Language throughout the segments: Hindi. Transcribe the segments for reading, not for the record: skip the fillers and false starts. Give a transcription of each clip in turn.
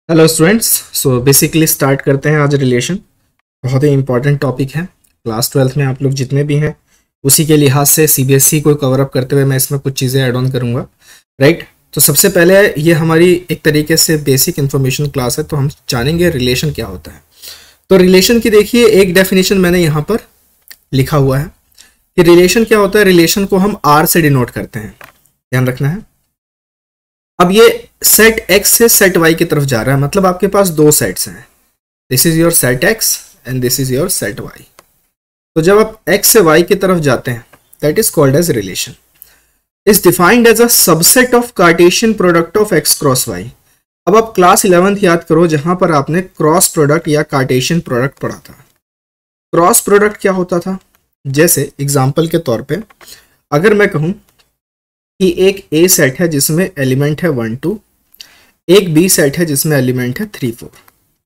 Hello students. So basically start करते हैं आज रिलेशन। बहुत ही इंपॉर्टेंट टॉपिक है। क्लास 12th में आप लोग जितने भी हैं उसी के लिहाज से सीबीएसई को कवर अप करते हुए मैं इसमें कुछ चीज़ें ऐड ऑन करूँगा। राइट, तो सबसे पहले ये हमारी एक तरीके से बेसिक इन्फॉर्मेशन क्लास है, तो हम जानेंगे रिलेशन क्या होता है। तो रिलेशन की देखिए एक डेफिनेशन मैंने यहाँ पर लिखा हुआ है कि रिलेशन क्या होता है। रिलेशन को हम आर से डिनोट करते हैं, ध्यान रखना है। अब ये सेट एक्स से सेट वाई की तरफ जा रहा है, मतलब आपके पास दो सेट्स हैं। This is your set X and this is your set Y. तो जब आप एक्स से वाई की तरफ जाते हैं that is called as relation. Is defined as a subset of Cartesian product of X cross Y. अब आप क्लास 11th याद करो जहां पर आपने क्रॉस प्रोडक्ट या कार्टेशियन प्रोडक्ट पढ़ा था। क्रॉस प्रोडक्ट क्या होता था, जैसे एग्जाम्पल के तौर पे अगर मैं कहूं कि एक ए सेट है जिसमें एलिमेंट है 1 2, एक बी सेट है जिसमें एलिमेंट है 3 4।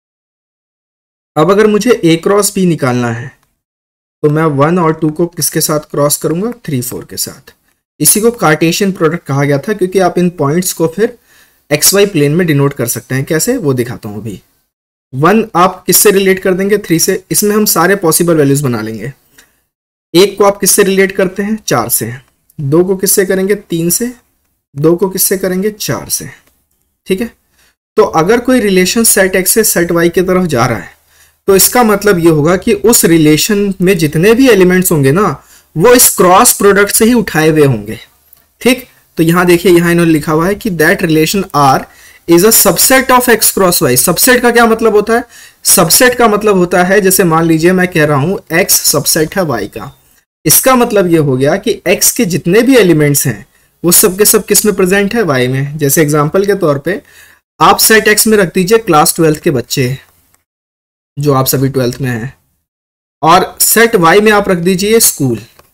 अब अगर मुझे ए क्रॉस बी निकालना है तो मैं 1 और 2 को किसके साथ क्रॉस करूंगा, 3 4 के साथ। इसी को कार्टेशियन प्रोडक्ट कहा गया था क्योंकि आप इन पॉइंट्स को फिर एक्स वाई प्लेन में डिनोट कर सकते हैं। कैसे, वो दिखाता हूं अभी। 1 आप किससे रिलेट कर देंगे, 3 से। इसमें हम सारे पॉसिबल वैल्यूज बना लेंगे। एक को आप किससे रिलेट करते हैं, 4 से। 2 को किससे करेंगे, 3 से। 2 को किससे करेंगे, 4 से। ठीक है, तो अगर कोई रिलेशन सेट एक्स से सेट वाई की तरफ जा रहा है तो इसका मतलब ये होगा कि उस रिलेशन में जितने भी एलिमेंट्स होंगे ना वो इस क्रॉस प्रोडक्ट से ही उठाए हुए होंगे। ठीक, तो यहां देखिए, यहां इन्होंने लिखा हुआ है कि that relation R is a subset of X cross Y. Subset का क्या मतलब होता है, सबसेट का मतलब होता है जैसे मान लीजिए मैं कह रहा हूं एक्स सबसेट है वाई का। इसका मतलब ये हो गया कि x के जितने भी एलिमेंट्स हैं वो सब के सब किस में प्रेजेंट है, y में। जैसे एग्जांपल के तौर पे आप सेट x में रख दीजिए क्लास 12th के बच्चे जो आप सभी 12th में हैं, और सेट y में आप रख दीजिए स्कूल।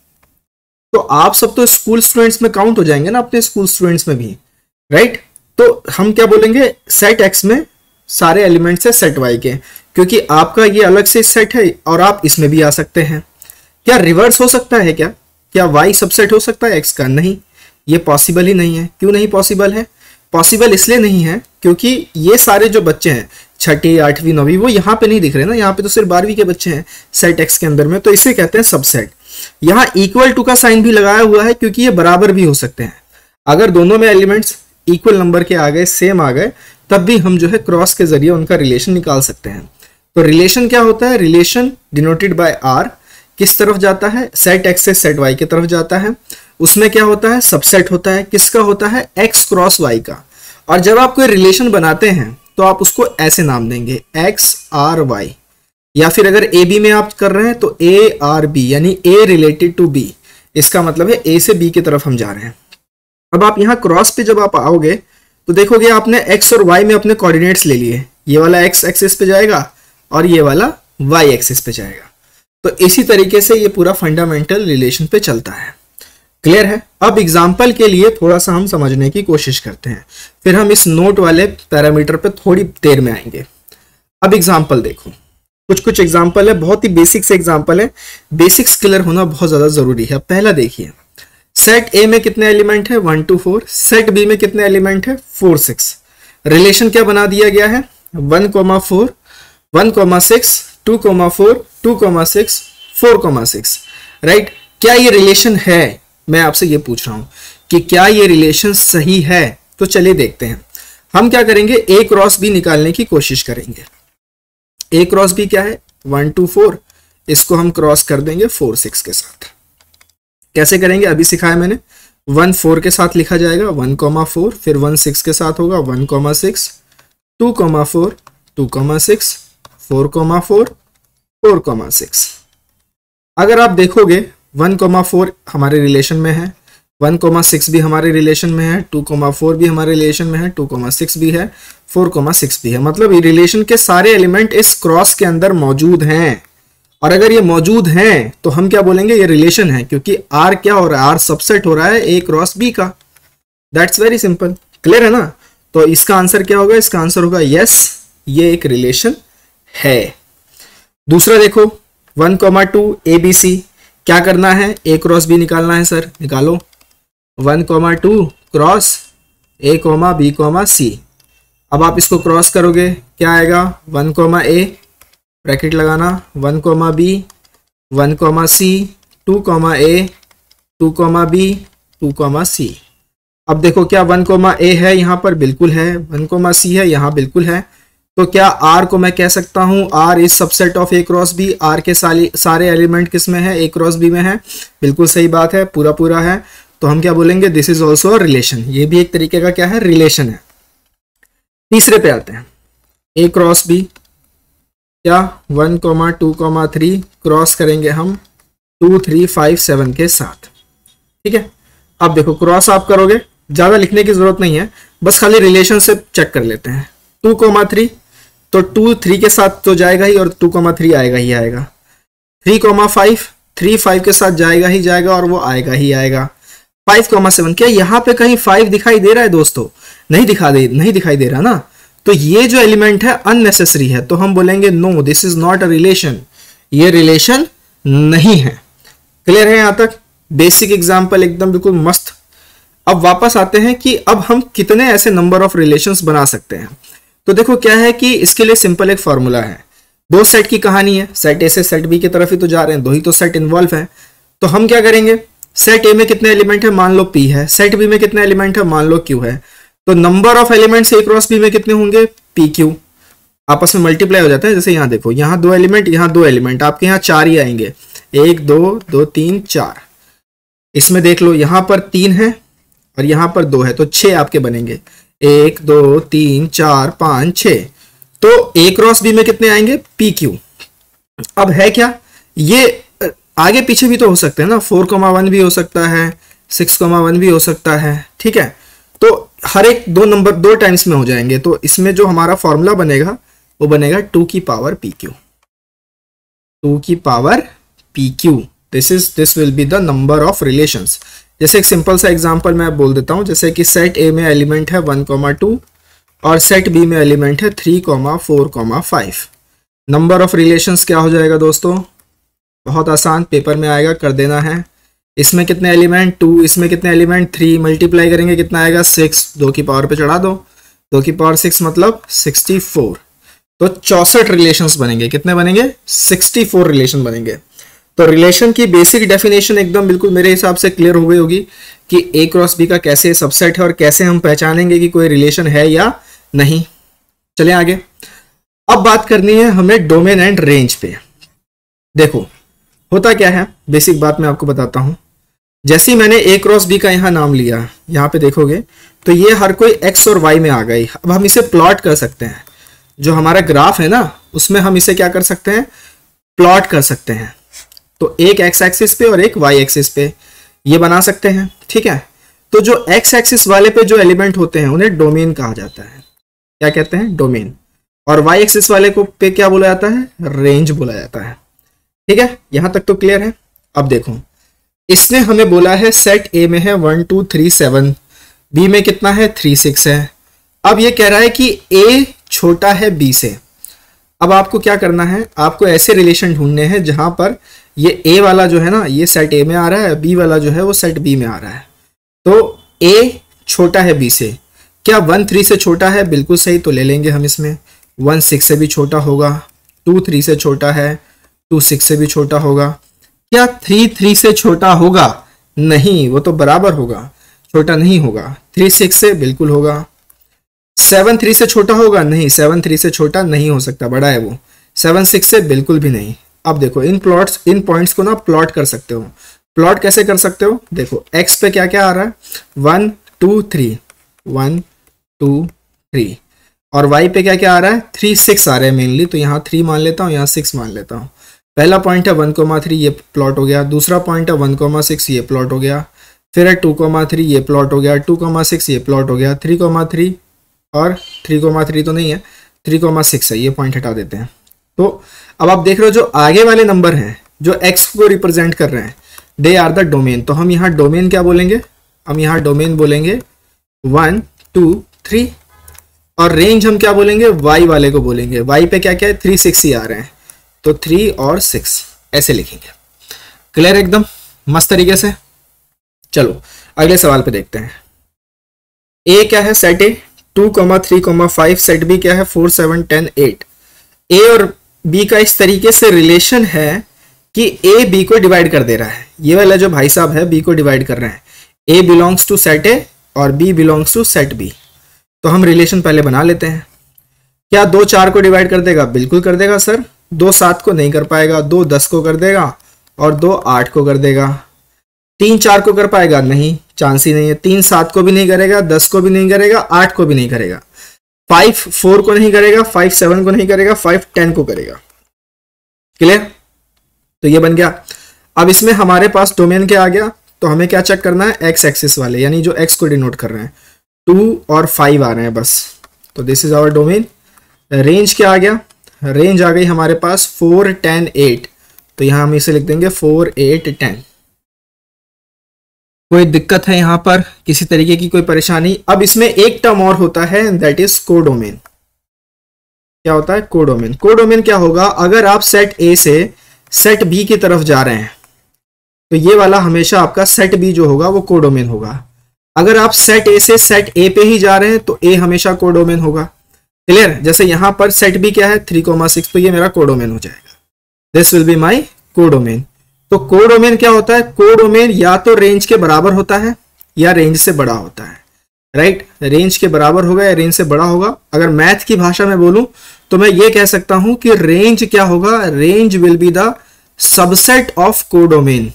तो आप सब तो स्कूल स्टूडेंट्स में काउंट हो जाएंगे ना, अपने स्कूल स्टूडेंट्स में भी। राइट, तो हम क्या बोलेंगे, सेट x में सारे एलिमेंट्स है सेट y के, क्योंकि आपका ये अलग से सेट है और आप इसमें भी आ सकते हैं। क्या रिवर्स हो सकता है, क्या y सबसेट हो सकता है x का? नहीं, ये पॉसिबल ही नहीं है। क्यों नहीं पॉसिबल है? पॉसिबल इसलिए नहीं है क्योंकि ये सारे जो बच्चे हैं 6ठी 8वीं 9वीं वो यहाँ पे नहीं दिख रहे ना, यहाँ पे तो सिर्फ 12वीं के बच्चे हैं सेट x के अंदर में, तो इसे कहते हैं सबसेट। यहाँ इक्वल टू का साइन भी लगाया हुआ है क्योंकि ये बराबर भी हो सकते हैं। अगर दोनों में एलिमेंट्स इक्वल नंबर के आ गए, सेम आ गए, तब भी हम जो है क्रॉस के जरिए उनका रिलेशन निकाल सकते हैं। तो रिलेशन क्या होता है, रिलेशन डिनोटेड बाय आर किस तरफ जाता है, सेट एक्स से सेट वाई की तरफ जाता है। उसमें क्या होता है, सबसेट होता है। किसका होता है, एक्स क्रॉस वाई का। और जब आप कोई रिलेशन बनाते हैं तो आप उसको ऐसे नाम देंगे, एक्स आर वाई, या फिर अगर ए बी में आप कर रहे हैं तो ए आर बी, यानी ए रिलेटेड टू बी। इसका मतलब है ए से बी की तरफ हम जा रहे हैं। अब आप यहाँ क्रॉस पे जब आप आओगे तो देखोगे आपने एक्स और वाई में अपने कोऑर्डिनेट्स ले लिए। ये वाला एक्स एक्सिस पे जाएगा और ये वाला वाई एक्सिस पे जाएगा। तो इसी तरीके से ये पूरा फंडामेंटल रिलेशन पे चलता है। क्लियर है? अब एग्जांपल के लिए थोड़ा सा हम समझने की कोशिश करते हैं, फिर हम इस नोट वाले पैरामीटर पे थोड़ी देर में आएंगे। अब एग्जांपल देखो, कुछ एग्जांपल है, बहुत ही बेसिक से एग्जांपल है। बेसिक्स क्लियर होना बहुत ज्यादा जरूरी है। पहला देखिए, सेट ए में कितने एलिमेंट है, 1 2 4। सेट बी में कितने एलिमेंट है, 4 6। रिलेशन क्या बना दिया गया है, 1 4 1 6 2 4 2 6 4 6। राइट, क्या ये रिलेशन है? मैं आपसे ये पूछ रहा हूं कि क्या ये रिलेशन सही है? तो चलिए देखते हैं। हम क्या करेंगे, ए क्रॉस बी निकालने की कोशिश करेंगे। ए क्रॉस बी क्या है, 1 2 4। इसको हम क्रॉस कर देंगे 4 6 के साथ। कैसे करेंगे, अभी सिखाया मैंने। 1 4 के साथ लिखा जाएगा 1 4, फिर 1 6 के साथ होगा 1 6 2 4 2 6 4 4 4 6। अगर आप देखोगे 1 4 हमारे रिलेशन में है, 1 6 भी हमारे रिलेशन में है, 2 4 भी हमारे रिलेशन में है, 2 6 भी है, 4 6 भी है। मतलब ये रिलेशन के सारे एलिमेंट इस क्रॉस के अंदर मौजूद हैं। और अगर ये मौजूद हैं तो हम क्या बोलेंगे, ये रिलेशन है, क्योंकि आर क्या हो रहा है, आर सबसेट हो रहा है ए क्रॉस बी का। That's very simple. क्लियर है ना? तो इसका आंसर क्या होगा, इसका आंसर होगा यस, ये एक रिलेशन है। दूसरा देखो, 1 2 ए बी सी। क्या करना है, ए क्रॉस बी निकालना है सर, निकालो। 1 2 क्रॉस ए बी सी। अब आप इसको क्रॉस करोगे, क्या आएगा, 1 कॉमा ए, ब्रैकेट लगाना, 1 comma B, 1 comma C, 2 comma A, 2 comma B, 2 comma C. अब देखो क्या 1 कॉमा ए है यहाँ पर, बिल्कुल है, 1 कॉमा सी है यहाँ, बिल्कुल है। तो क्या आर को मैं कह सकता हूँ R is subset of A cross B, R के सारे एलिमेंट किस में है, ए क्रॉस बी में है, बिल्कुल सही बात है, पूरा पूरा है। तो हम क्या बोलेंगे, this is also a relation, ये भी एक तरीके का क्या है, रिलेशन है। तीसरे पे आते हैं, ए क्रॉस बी, क्या 1 कॉमा 2 कॉमा 3 क्रॉस करेंगे हम 2 3 5 7 के साथ, ठीक है। अब देखो क्रॉस आप करोगे, ज्यादा लिखने की जरूरत नहीं है, बस खाली रिलेशनशिप चेक कर लेते हैं। 2 कॉमा 3 तो 2 3 के साथ तो जाएगा ही और 2 कॉमा 3 आएगा ही आएगा। 3 कॉमा 5 3 5 के साथ जाएगा ही जाएगा और वो आएगा ही आएगा। 5 कॉमा 7, क्या यहाँ पे कहीं 5 दिखाई दे रहा है दोस्तों, नहीं दिखाई दे रहा ना, तो ये जो एलिमेंट है अननेसेसरी है, तो हम बोलेंगे no this is not a relation, ये रिलेशन नहीं है। क्लियर है यहाँ तक, बेसिक एग्जाम्पल एकदम बिल्कुल मस्त। अब वापस आते हैं कि अब हम कितने ऐसे नंबर ऑफ रिलेशंस बना सकते हैं। तो देखो क्या है कि इसके लिए सिंपल एक फॉर्मूला है, दो सेट की कहानी है, सेट ए से सेट बी की तरफ ही तो जा रहे हैं, दो ही तो सेट इन्वॉल्व है। तो हम क्या करेंगे, सेट ए में कितने एलिमेंट है, मान लो पी है, सेट बी में कितने एलिमेंट है, मान लो क्यू है। तो number of elements A cross B में कितने होंगे, पी क्यू, आपस में मल्टीप्लाई हो जाते हैं। जैसे यहाँ देखो, यहाँ 2 एलिमेंट, यहाँ 2 एलिमेंट, आपके यहाँ 4 ही आएंगे, 1 2 2 3 4। इसमें देख लो यहाँ पर 3 है और यहाँ पर 2 है, तो 6 आपके बनेंगे, 1 2 3 4 5 6। तो ए क्रॉस बी में कितने आएंगे, पी क्यू। अब है क्या, ये आगे पीछे भी तो हो सकते हैं ना, 4,1 भी हो सकता है, 6,1 भी हो सकता है, ठीक है। तो हर एक 2 नंबर 2 टाइम्स में हो जाएंगे। तो इसमें जो हमारा फॉर्मूला बनेगा वो बनेगा 2 की पावर पी क्यू, 2 की power P Q. This will be the number of relations. जैसे एक सिंपल सा एग्जांपल मैं बोल देता हूं, जैसे कि सेट ए में एलिमेंट है 1,2 और सेट बी में एलिमेंट है 3,4,5। नंबर ऑफ रिलेशंस क्या हो जाएगा दोस्तों, बहुत आसान, पेपर में आएगा, कर देना है। इसमें कितने एलिमेंट 2, इसमें कितने एलिमेंट 3, मल्टीप्लाई करेंगे कितना आएगा 6, 2 की पावर पे चढ़ा दो, 2 की पावर 6 मतलब 64। तो 64 रिलेशंस बनेंगे, कितने बनेंगे, 64 रिलेशन बनेंगे। तो रिलेशन की बेसिक डेफिनेशन एकदम बिल्कुल मेरे हिसाब से क्लियर हो गई होगी कि ए क्रॉस बी का कैसे सबसेट है और कैसे हम पहचानेंगे कि कोई रिलेशन है या नहीं। चलें आगे। अब बात करनी है हमें डोमेन एंड रेंज पे। देखो होता क्या है, बेसिक बात मैं आपको बताता हूं। जैसे ही मैंने ए क्रॉस बी का यहाँ नाम लिया, यहाँ पे देखोगे तो ये हर कोई एक्स और वाई में आ गई। अब हम इसे प्लॉट कर सकते हैं, जो हमारा ग्राफ है ना उसमें हम इसे क्या कर सकते हैं, प्लॉट कर सकते हैं। तो एक एक्स एक्सिस पे और एक वाई एक्सिस पे ये बना सकते हैं, ठीक है। तो जो एक्स एक्सिस वाले पे जो एलिमेंट होते हैं उन्हें डोमेन कहा जाता है, क्या कहते हैं, डोमेन। और वाई एक्सिस वाले को पे क्या बोला जाता है, रेंज बोला जाता है, ठीक है। यहां तक तो क्लियर है। अब देखो इसने हमें बोला है सेट ए में है 1 2 3 7, बी में कितना है 3 6 है। अब ये कह रहा है कि ए छोटा है बी से। अब आपको क्या करना है, आपको ऐसे रिलेशन ढूंढने हैं जहां पर ये ए वाला जो है ना ये सेट ए में आ रहा है, बी वाला जो है वो सेट बी में आ रहा है। तो ए छोटा है बी से, क्या 1 3 से छोटा है, बिल्कुल सही, तो ले लेंगे हम इसमें। 1 6 से भी छोटा होगा, 2 3 से छोटा है, 2 6 से भी छोटा होगा। क्या 3 3 से छोटा होगा, नहीं, वो तो बराबर होगा, छोटा नहीं होगा। 3 6 से बिल्कुल होगा। 7 3 से छोटा होगा, नहीं, 7 3 से छोटा नहीं हो सकता, बड़ा है वो। 7 6 से बिल्कुल भी नहीं। अब देखो इन पॉइंट्स को ना प्लॉट कर सकते हो। प्लॉट कैसे कर सकते हो, देखो एक्स पे क्या क्या आ रहा है, 1 2 3, 1 2 3, और वाई पे क्या क्या आ रहा है, 3 6 आ रहे हैं मेनली, तो यहाँ 3 मान लेता हूँ, यहाँ 6 मान लेता हूँ। पहला पॉइंट है 1,3, ये प्लॉट हो गया। दूसरा पॉइंट है 1,6, ये प्लॉट हो गया। फिर है 2,3, ये प्लॉट हो गया। 2,6 ये प्लॉट हो गया। 3,3 और 3,3 तो नहीं है, 3,6 है, ये पॉइंट हटा देते हैं। तो अब आप देख रहे हो जो आगे वाले नंबर हैं जो x को रिप्रेजेंट कर रहे हैं, दे आर द डोमेन। तो हम यहाँ डोमेन क्या बोलेंगे, हम यहाँ डोमेन बोलेंगे 1 2 3, और रेंज हम क्या बोलेंगे, y वाले को बोलेंगे। y पे क्या क्या है, 3 6 ही आ रहे हैं, तो 3 और 6 ऐसे लिखेंगे। क्लियर एकदम मस्त तरीके से। चलो अगले सवाल पे देखते हैं। ए क्या है, सेट ए 2,3,5 सेट बी क्या है 4 7 10 8। ए और बी का इस तरीके से रिलेशन है कि ए बी को डिवाइड कर दे रहा है। ये वाला जो भाई साहब है बी को डिवाइड कर रहे हैं। A belongs to set A और B belongs to set B. तो हम रिलेशन पहले बना लेते हैं। क्या 2 4 को डिवाइड कर देगा? बिल्कुल कर देगा सर। 2 7 को नहीं कर पाएगा। 2 10 को कर देगा और 2 8 को कर देगा। 3 4 को कर पाएगा? नहीं, चांस ही नहीं है। 3 7 को भी नहीं करेगा, 10 को भी नहीं करेगा, 8 को भी नहीं करेगा। 5 4 को नहीं करेगा, 5 7 को नहीं करेगा, 5 10 को करेगा। क्लियर? तो ये बन गया। अब इसमें हमारे पास डोमेन क्या आ गया? तो हमें क्या चेक करना है? एक्स एक्सिस वाले, यानी जो एक्स को डिनोट कर रहे हैं। 2 और 5 आ रहे हैं बस। तो this is our domain. Range क्या आ गया? रेंज आ गई हमारे पास 4 10 8। तो यहां हम इसे लिख देंगे 4 8 10। कोई दिक्कत है यहां पर? किसी तरीके की कोई परेशानी? अब इसमें एक टर्म और होता है, दैट इज कोडोमेन। क्या होता है? कोडोमेन। कोडोमेन क्या होगा? अगर आप सेट ए से सेट बी की तरफ जा रहे हैं तो ये वाला हमेशा आपका सेट बी जो होगा वो कोडोमेन होगा। अगर आप सेट ए से सेट ए पे ही जा रहे हैं तो ए हमेशा कोडोमेन होगा। क्लियर? जैसे यहां पर सेट बी क्या है 3,6, तो ये मेरा कोडोमेन हो जाएगा। This will be my codomain. तो कोडोमेन क्या होता है? कोडोमेन या तो रेंज के बराबर होता है या रेंज से बड़ा होता है। राइट? रेंज के बराबर होगा या रेंज से बड़ा होगा। अगर मैथ की भाषा में बोलूं तो मैं ये कह सकता हूं कि रेंज क्या होगा? Range will be the subset of codomain.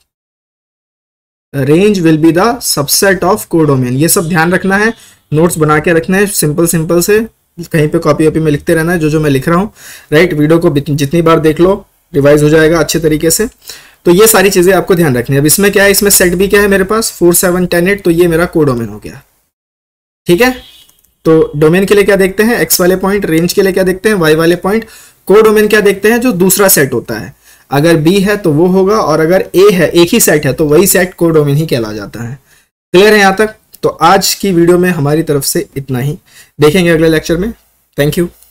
Range will be the subset of codomain. ये सब ध्यान रखना है, नोट्स बना के रखना है, सिंपल सिंपल से कहीं पे कॉपी वॉपी में लिखते रहना है जो मैं लिख रहा हूँ। राइट? वीडियो को जितनी बार देख लो रिवाइज हो जाएगा अच्छे तरीके से। तो ये सारी चीजें आपको ध्यान रखनी है। अब इसमें क्या है? इसमें सेट भी क्या है मेरे पास 4 7 10 8। तो ये मेरा कोडोमेन हो गया। ठीक है? तो डोमेन के लिए क्या देखते हैं? एक्स वाले पॉइंट। रेंज के लिए क्या देखते हैं? वाई वाले पॉइंट। कोडोमेन क्या देखते हैं? जो दूसरा सेट होता है। अगर बी है तो वो होगा, और अगर ए है, एक ही सेट है, तो वही सेट कोडोमेन ही कहला जाता है। क्लियर है यहां तक? तो आज की वीडियो में हमारी तरफ से इतना ही। देखेंगे अगले लेक्चर में। Thank you.